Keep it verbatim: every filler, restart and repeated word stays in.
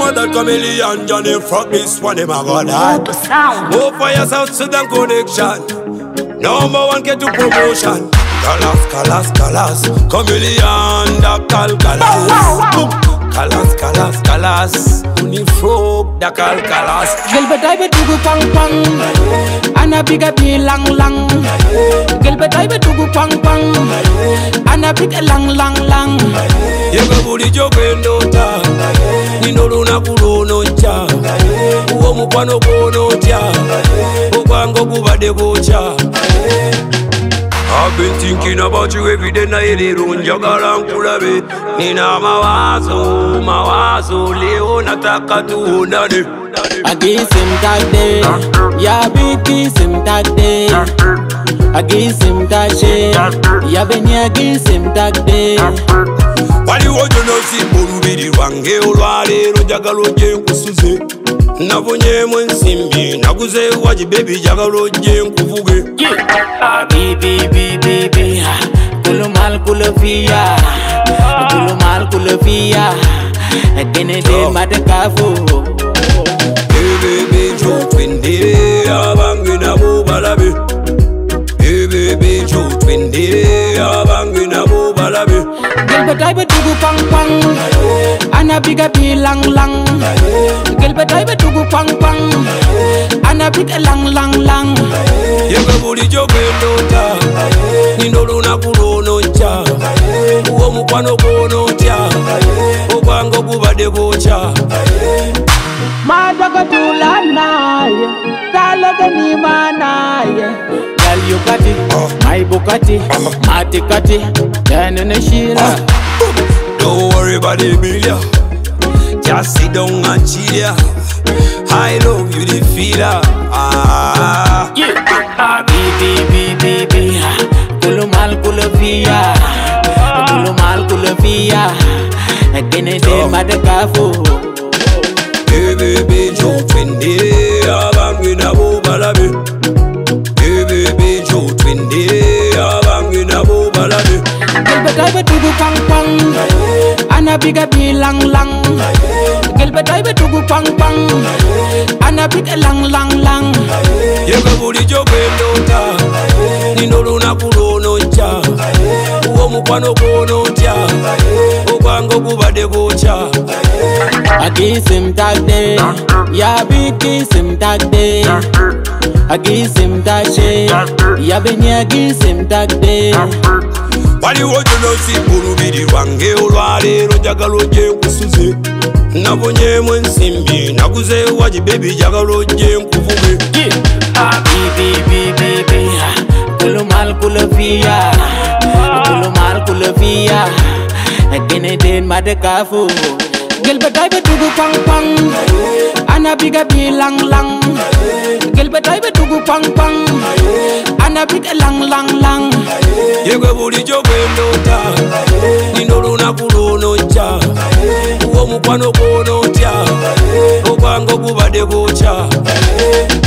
know that Chameleone Johnny fuck this one, him a go die. Go for your South Sudan connection. Number one get to promotion. Kalas, kalas, kalas. Chameleone da kal kalas. Kalas, kalas, kalas. Unifrog da kal kalas. Girl but I bet you go pang pang. Ana biga bi lang lang. Girl but I bet you go pang pang. Ana biga lang lang lang. Yega buli jogendo ta. Nino luna kulono cha. Uwo mukwano kono cha. Okwango kubade gocha. I've been thinking about you every day na elero njagala nkulabe. Nina mawazo, mawazo leo nataka tuonane. I kiss him that day, yeah, big kiss him that day. I kiss him that shit, yeah, ben yeah, kiss him that day. Wali wojo no simbulu biri wange olwale rojagalo je nkusuze. Nabonye mwensimbi naguze waji baby jagalo je nkuvuge. Ah baby baby baby, kulo mal kulo fiya, kulo mal kulo fiya. Kene de madakafu. Baby jo twende abange na bobalabe. Baby jo twende abange na bobalabe. Girl but I bet you go pang pang. Ana biga bi lang lang. Girl but I bet you go pang pang. Ana biga lang lang lang. Yega buli jogendo ta. Nino luna kulono cha. Uwo mukwano kono cha. Okwango kubade gocha. Madaga tulana ye, talaga ni mana ye. Girl you got it, my Bugatti, Mati Kati, then in a Sheila. Don't worry about the bill, just sit down and chill ya. I love you, the feeler. Ah, yeah. Ah, baby, baby, baby, kulo mal kulo fiya, kulo mal kulo fiya. Kene de madakafu. Baby jo twende abange na bobalabe. Baby jo twende abange na bobalabe. Girl but I bet you go pang pang. Ana biga bi lang lang. Girl but I bet you go pang pang. Ana biga lang lang lang. Yega buli jogendo ta. Nino luna kulono cha. Uwo mukwano kono cha. Okwango kubade gocha. I kiss him that day, yeah, big kiss him that day. I kiss him that shit, yeah, ben yeah, kiss him that day. Wali wojo no simbulu biri wange olwale rojagalo je nkusuze. Nabonye mwensimbi naguze waji baby jagalo je nkuvuge. Ah baby baby baby, kulo mal kulo fiya, kulo mal kulo fiya. Kene de madakafu. Girl but I bet you go pang pang. Ana biga bi lang lang. Girl but I bet you go pang pang. Ana biga lang lang lang. Yega buli jogendo ta. Nino luna kulono cha. Uwo mukwano kono cha. Okwango kubade gocha.